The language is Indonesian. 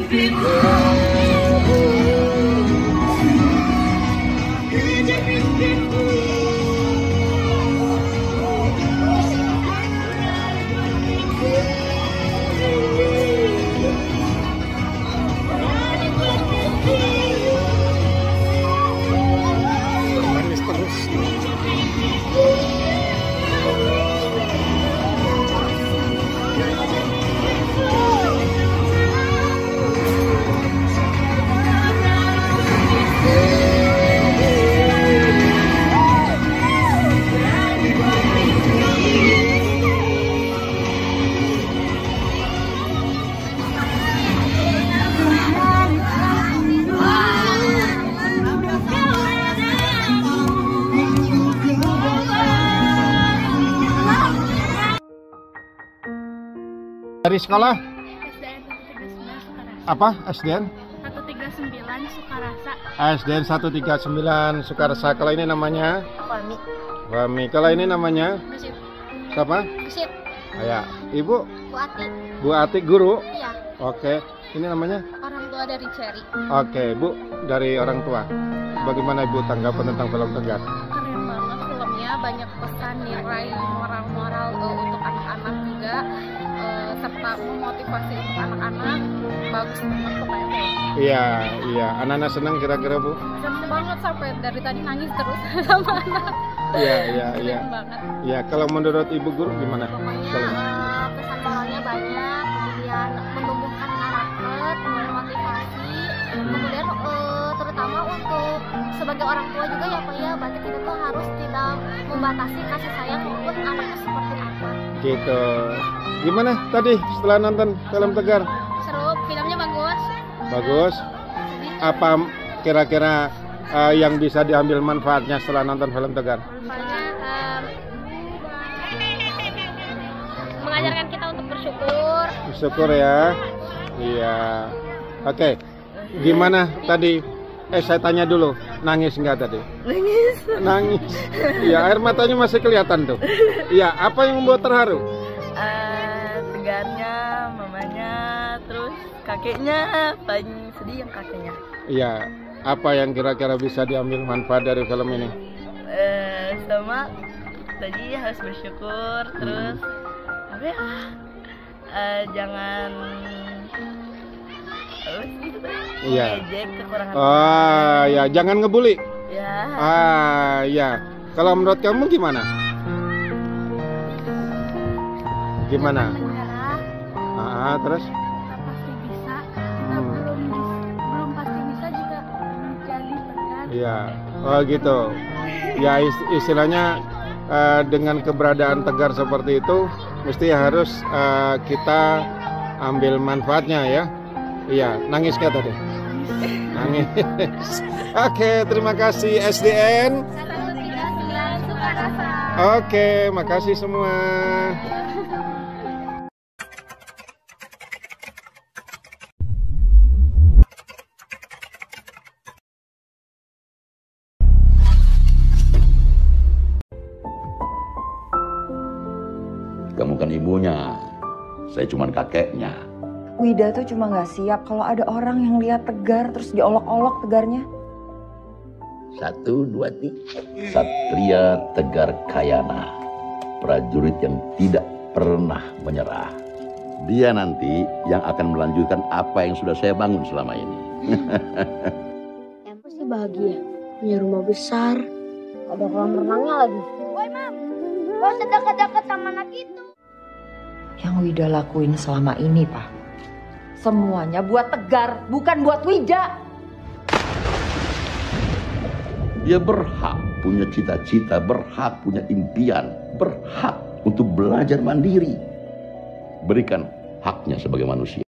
Dari sekolah? SDN 139 Sukarasa. Apa? SDN? 139 Sukarasa. SDN 139 Sukarasa. Kalau ini namanya? Fami. Fami. Kalau ini namanya? Gesit. Siapa? Gesit. Ya. Ibu? Bu Ati. Bu Ati, guru? Iya. Oke. Ini namanya? Orang tua dari Cherry. Oke, Bu. Dari orang tua. Bagaimana Ibu tanggapan tentang film Tegar? Keren banget filmnya, banyak pesan nilai moral-moral untuk anak-anak juga, serta memotivasi untuk anak-anak. Bagus banget pokoknya. Iya, iya. Anak-anak senang kira-kira Bu? Seneng banget sampai dari tadi nangis terus sama anak. Iya, iya, Keren iya. banget. Iya, kalau menurut Ibu guru gimana? Pokoknya Kalau- pesan moralnya banyak, kemudian menumbuhkan karakter, memotivasi, kemudian terutama untuk sebagai orang tua juga ya Pak ya, berarti kita tuh harus tidak membatasi kasih sayang maupun anaknya seperti apa. Gitu. Gimana tadi setelah nonton film Tegar? Seru, filmnya bagus. Bagus. Apa kira-kira yang bisa diambil manfaatnya setelah nonton film Tegar? Soalnya mengajarkan kita untuk bersyukur. Syukur ya. Iya. Oke. Gimana tadi? Saya tanya dulu, nangis nggak tadi? Nangis. Nangis. Iya, air matanya masih kelihatan tuh. Iya, apa yang membuat terharu? Tegarnya, mamanya, terus kakeknya, paling sedih yang kakeknya. Iya, apa yang kira-kira bisa diambil manfaat dari film ini? Sama tadi harus bersyukur, terus apa ya? Jangan Iya. ngejek kekurangan. Ah, ya, jangan ngebully. Ya. Ah, ya. Kalau menurut kamu gimana? Gimana? Menyerah, Ah, terus? kita pasti bisa. Kita belum pasti bisa juga menjadi tegar. Iya. Oh gitu. Ya istilahnya dengan keberadaan Tegar seperti itu, mesti harus kita ambil manfaatnya ya. Iya. Nangis nggak tadi? Nangis. Oke, terima kasih SDN. 139 Sukarasa. Oke, makasih semua. Kamu kan ibunya, saya cuman kakeknya. Wida tuh cuma nggak siap kalau ada orang yang lihat Tegar terus diolok-olok Tegarnya. 1, 2, 3. Satria Tegar Kayana, prajurit yang tidak pernah menyerah. Dia nanti yang akan melanjutkan apa yang sudah saya bangun selama ini. Yang pasti bahagia, punya rumah besar, ada kolam renangnya lagi. Woi Mam, gak usah deket-deket sama anak itu. Yang Wida lakuin selama ini, Pak, semuanya buat Tegar, bukan buat Wida. Dia berhak punya cita-cita, berhak punya impian, berhak untuk belajar mandiri. Berikan haknya sebagai manusia.